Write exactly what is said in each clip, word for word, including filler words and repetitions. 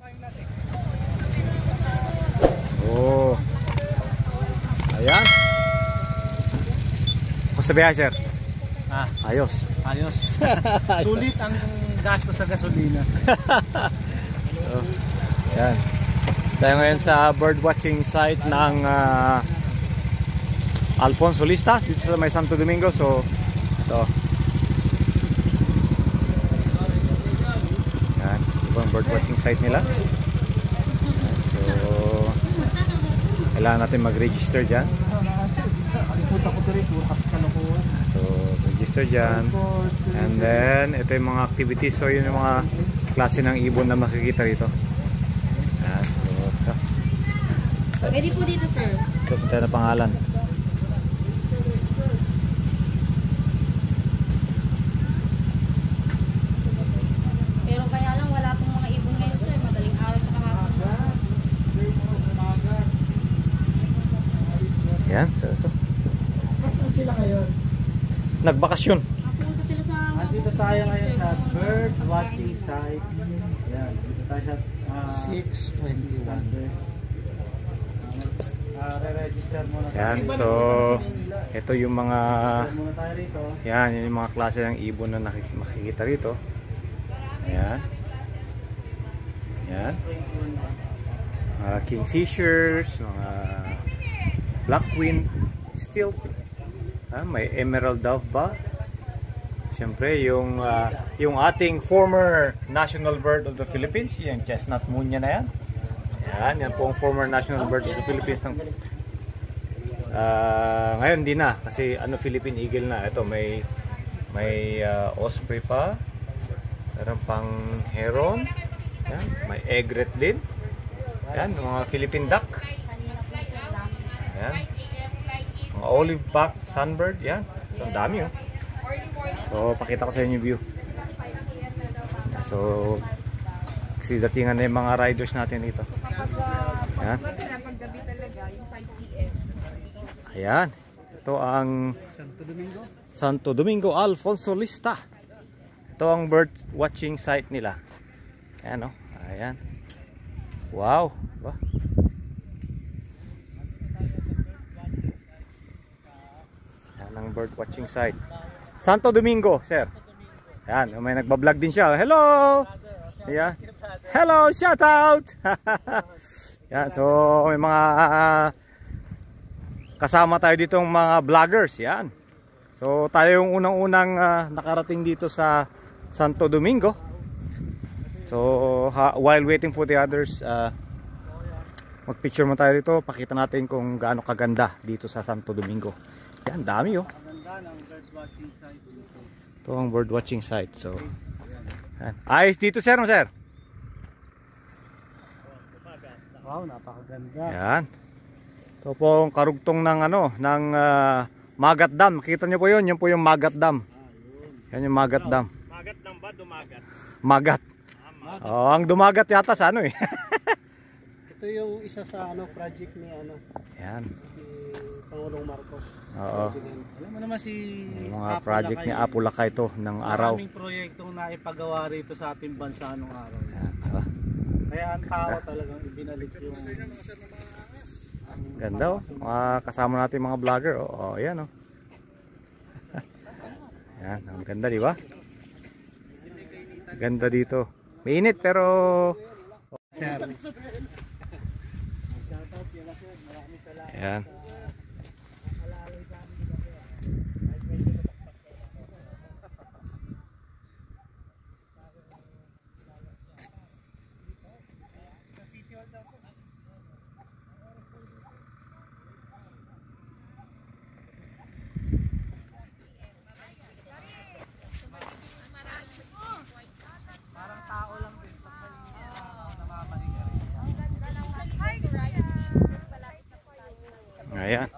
Oh. Ayan. Basta biya, sir? Ah, ayos. Ayos. Sulit ang gasto sa gasolina. So, ayan. Tayo ngayon sa bird watching site ng uh, Alfonso Listas dito sa may Santo Domingo. So, ito. Ayan. Ibang bird watching site nila. Ayan. So, kailangan natin mag-register dyan. So, register dyan. And then, ito yung mga activities. So, yun yung mga klase ng ibon na makikita rito. Ayan. So, ito. Pwede po dito, sir. Ito, punta na pangalan. Pero kaya lang, wala pong mga ibon ngayon, sir. Madaling araw pa kahapon. Ayan. So, ito. Saan sila kayo? Nagbakasyon. Napunta sila sa mga Dito tayo ngayon sa bird watching site. Yan, dito tayo sa uh, six twenty-one. Uh, re-register muna tayo. Ayan. So, ito yung mga muna tayo rito. yan, yun yung mga klase ng ibon na makikita rito. Ayan. Ayan. Mga kingfishers, mga blackwing, still. Ah, may emerald dove ba? Siyempre, yung, uh, yung ating former national bird of the Philippines, yung chestnut munya na yan. Yan, yan po ang former national bird of the Philippines. Ng, uh, ngayon, di na. Kasi ano, Philippine Eagle na. Ito, may, may uh, osprey pa. Meron pang heron. Yan, may egret din. Yan, mga Philippine duck. Yan. Mga olive back sunbird. Yan. So, ang dami oh. So, pakita ko sa inyo yung view. So, kasi datingan na yung mga riders natin dito. Yan. Ayan. Ito ang Santo Domingo. Santo Domingo Alfonso Lista. Ito ang bird watching site nila. Ayan o. Oh. Ayan. Wow. Ba? Ayan ang bird watching site. Santo Domingo, sir. Ayan. May nagbablog din siya. Hello! Ayan. Hello! Shout out! Ayan. So, may mga uh, kasama tayo dito ng mga vloggers. Ayan. So, tayo yung unang-unang uh, nakarating dito sa Santo Domingo. So, ha, while waiting for the others, uh, mag-picture mo tayo dito. Pakita natin kung gaano kaganda dito sa Santo Domingo. Yan, dami oh. Ito ang bird watching site. So, yan. Ayos dito, sir, no, sir? Wow, napakaganda. Yan. Ito po ang karugtong ng ano, ng uh, Magat Dam. Makita niyo po 'yun, 'yun po yung Magat Dam. Yan yung Magat Dam. Magat ng ba dumagat? Magat. Oh, ang dumagat yata sa ano eh. Ito yung isa sa ano project ni ano. Yan. Si Pangulong Marcos. Oo. Alam mo naman si Yung mga project ni Apo Lakay to ng araw. Maraming proyektong naipagawa rito sa ating bansa nung araw. Yan, diba? Kaya ang tao talagang ibinalik yung Ganda oh. Mga kasama natin mga vlogger oh. Oh, yan oh. Yan, ang ganda, di ba? Ganda dito. Mainit pero yan. Ayan.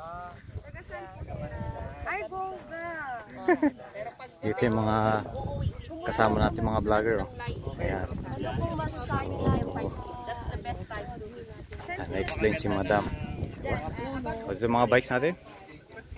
Dito yung mga kasama natin mga vlogger oh. Ayan. Ayan, na-explain si madam. Ito yung mga bikes natin.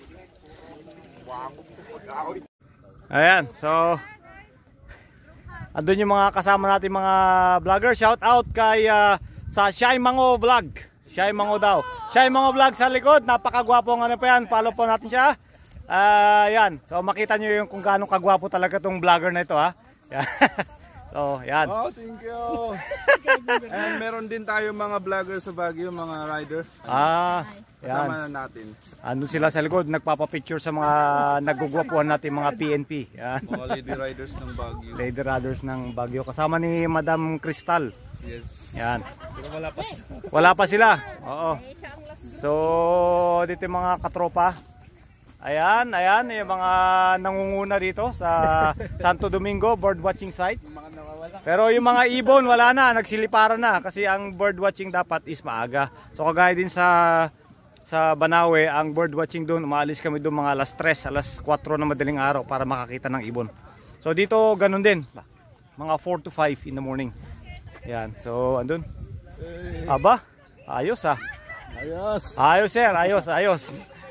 Ayan, so andun yung mga kasama natin mga vlogger. Shout out kay uh, sa Shy Mango Vlog. Shy Mango daw. Shy Mango Vlog sa likod. Napakagwapo ng ano pa yan. Follow po natin siya. Uh, yan. So makita nyo yung kung gaano kagwapo talaga tong vlogger na ito ha. So yan. Oh, thank you. And meron din tayo mga vlogger sa Baguio, mga riders. Ah, Kasama yan. na natin. Ano sila sa likod, nagpapapicture sa mga nagugwapuhan natin mga P N P. Yan. Mga lady riders ng Baguio. Lady Riders ng Baguio. Kasama ni Madam Crystal. Yes. Yan. Pero wala pa sila. Wala pa sila. Oo. So, dito yung mga katropa. Ayan, ayan, yung mga nangunguna dito sa Santo Domingo bird watching site. Pero yung mga ibon wala na, nagsiliparan na kasi ang bird watching dapat is maaga. So kagaya din sa sa Banawe, ang bird watching doon, umaalis kami doon mga alas tres, alas kwatro na madaling araw para makakita ng ibon. So dito ganun din, mga four to five in the morning. Ayan, so andun. Aba, ayos ah. Ayos. Ayos sir, ayos, ayos.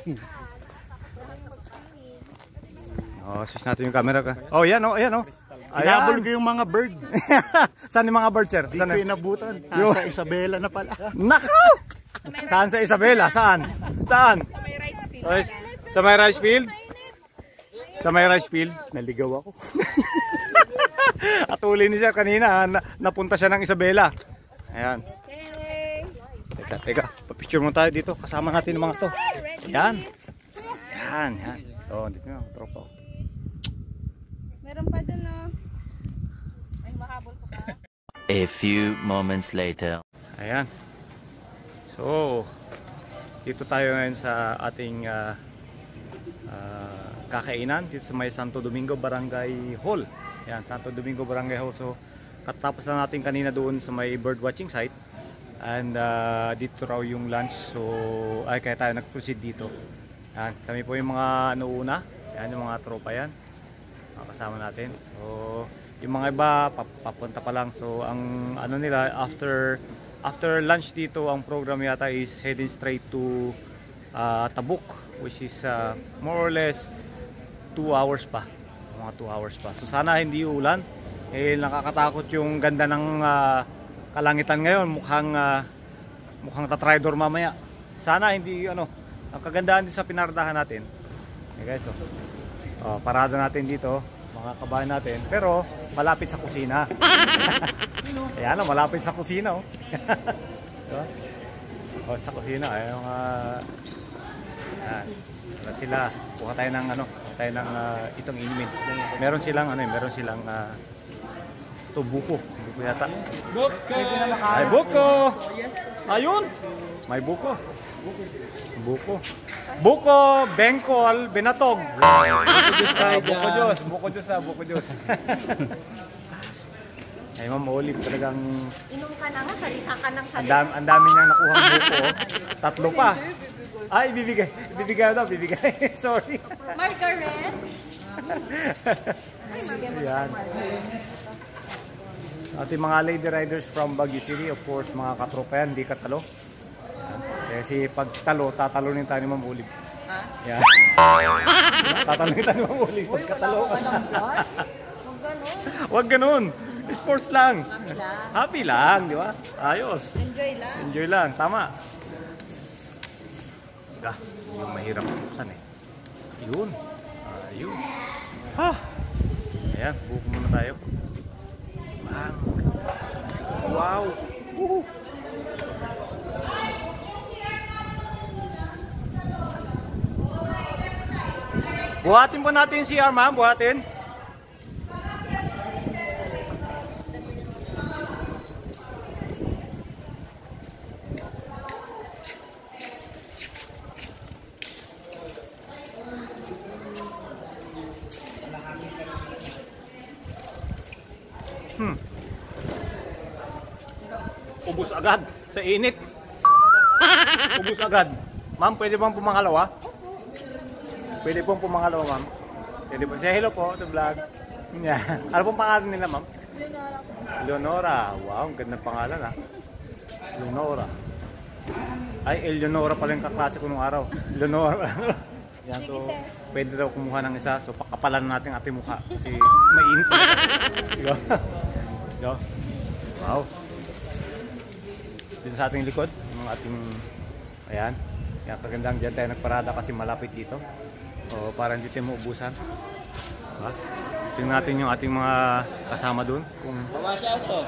Oh, sis natin yung camera ka. Oh, yan oh, ayan oh. Hinabol ko yung mga bird. Saan yung mga bird, sir? Di Saan? ko inabutan. Ah, sa Isabela na pala. Nakaw! Saan sa Isabela? Saan? Saan? Sa may rice field. Sa, sa may rice field? Sa may rice field? Naligaw ako. At uli ni sir kanina, na, napunta siya ng Isabela. Ayan. Okay. Teka, teka. Papicture mo tayo dito. Kasama natin yung mga to. Yan. Yan, yan. So, dito nga, tropa. Meron pa dun na. Ay, mahabol ko pa. A few moments later. Ayan. So, dito tayo ngayon sa ating uh, uh, kakainan dito sa may Santo Domingo Barangay Hall. Ayan, Santo Domingo Barangay Hall. So, katapos na natin kanina doon sa may bird watching site. And uh, dito raw yung lunch. So, ay kaya tayo nag-proceed dito. Ayan, kami po yung mga nauna. Ayan, yung mga tropa yan. Mga kasama natin. So, yung mga iba papunta pa lang. So, ang ano nila after after lunch dito, ang program yata is heading straight to uh, Tabuk, which is uh, more or less two hours pa. Mga two hours pa. So, sana hindi ulan. Eh, nakakatakot yung ganda ng uh, kalangitan ngayon. Mukhang uh, mukhang tatridor mamaya. Sana hindi ano. Ang kagandahan din sa pinaradahan natin. Okay guys, so, oh, parada natin dito, mga kabahan natin, pero malapit sa kusina. Ayan o, malapit sa kusina oh. Diba? Oh, sa kusina, ay mga ayan, ayan sila, kuha tayo ng ano, kuha tayo ng uh, itong inumin. Meron silang ano, meron silang uh, ito buko, buko yata. Buko! Ay buko! Ayun! May buko. Buko. Buko, bengkol, binatog. Buko Diyos tayo dyan. Buko Diyos, buko Diyos ah, buko Diyos. Ay Ma'am Olive talagang Inom ka na nga, salita ka ng ang salita. dami, ang dami niyang nakuhang buko. Oh. Tatlo pa. Ay, ibibigay. Ibibigay daw, ibibigay. Sorry. Margaret? Yan. Ating mga lady riders from Baguio City, of course, mga katropa yan, hindi katalo. Kasi pag talo, tatalunin tayo ni Ma'am Olive. Ha? Yan. Tatalunin tayo ni Ma'am Olive pag katalo. Huwag ganun. Sports lang. Happy lang. Happy lang, di ba? Ayos. Enjoy lang. Enjoy lang, tama. Ah, yung mahirap buksan eh. Yun. Ayun. Ha! Ayan, buko muna tayo. Man. Wow! Woohoo! Buhatin po natin si C R, ma'am. Buhatin. Hmm. Ubus agad sa init. Ubus agad. Ma'am, pwede bang pumangalawa? Pwede pong pumangalawa, ma'am. Pwede po. Say hello po sa vlog. Yeah. Ano pong pangalan nila, ma'am? Leonora. Leonora. Wow, ang ganda ng pangalan ah. Leonora. Ay, Eleonora pala yung kaklase ko nung araw. Leonora. Yan, Sige, so, sir. pwede daw kumuha ng isa. So, pakapalan natin ating mukha. Kasi mainit. Diba? Diba? Wow. Dito sa ating likod, yung ating, ayan. Yan, kagandang dyan tayo nagparada kasi malapit dito. O, para hindi tayo maubusan. Diba? Tingnan natin yung ating mga kasama dun. Kung... Bawashi out to.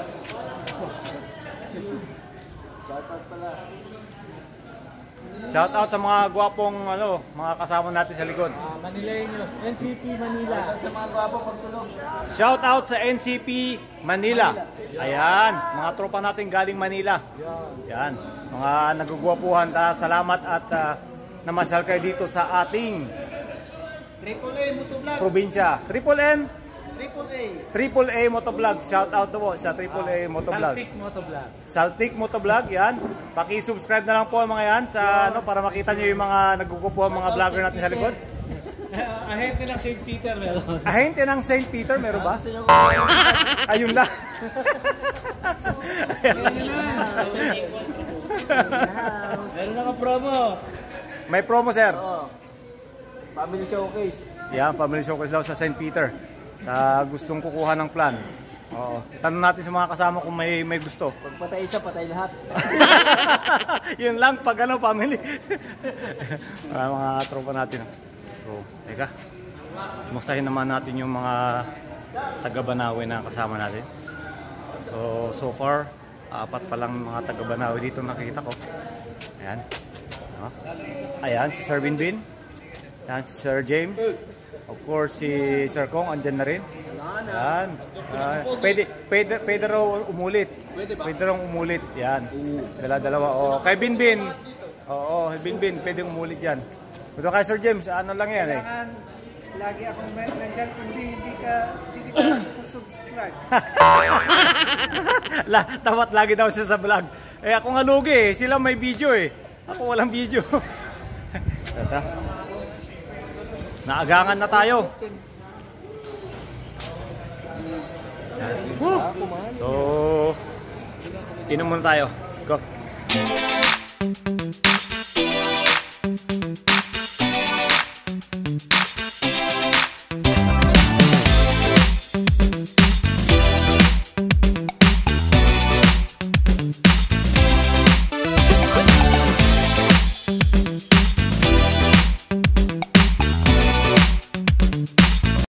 Shout out sa mga gwapong ano, mga kasama natin sa likod. Ah, Manileños, N C P Manila. Sa mga gwapo pagtulog. Shout out sa N C P Manila. Ayan, mga tropa natin galing Manila. Yan, mga nagugwapuhan. Ta, salamat at uh, namasal kayo dito sa ating Triple A Motovlog. probinsya. Triple M, Triple A. Triple A Motovlog. Shout out to po sa Triple A Motovlog. Saltik Motovlog. Saltik Motovlog, yan. Paki-subscribe na lang po mga yan sa ano para makita niyo yung mga nagugwapuhan mga vlogger natin sa likod. Ahente ng Saint Peter meron. Ahente ng Saint Peter, meron ba? Ayun lang. Meron na ka promo. May promo, sir. Oh. Family showcase. Yan, family showcase daw sa Saint Peter. Sa gustong kukuha ng plan. Oo. Tanong natin sa mga kasama kung may may gusto. Pag patay isa, patay lahat. Yun lang pag ano, family. mga, mga tropa natin. So, teka. Mustahin naman natin yung mga taga-Banawe na kasama natin. So, so far, apat pa lang mga taga-Banawe dito nakikita ko. Ayan. No? Ayan, si Sir Binbin. Ayan, si Sir James. Of course, si Sir Kong, andyan na rin. Ayan. Uh, pwede, pwede, pwede raw umulit. Pwede raw umulit. Yan. Dala-dalawa. O, kay Binbin. Oo, Binbin, pwede umulit yan. Pero kay Sir James, ano lang yan eh. Kailangan lagi akong nandyan kundi hindi ka hindi ka subscribe. La, dapat lagi daw siya sa vlog. Eh ako nga lugi eh. Sila may video eh. Ako walang video. Tata. Naagangan na tayo. Woo! So, inom muna tayo. Go.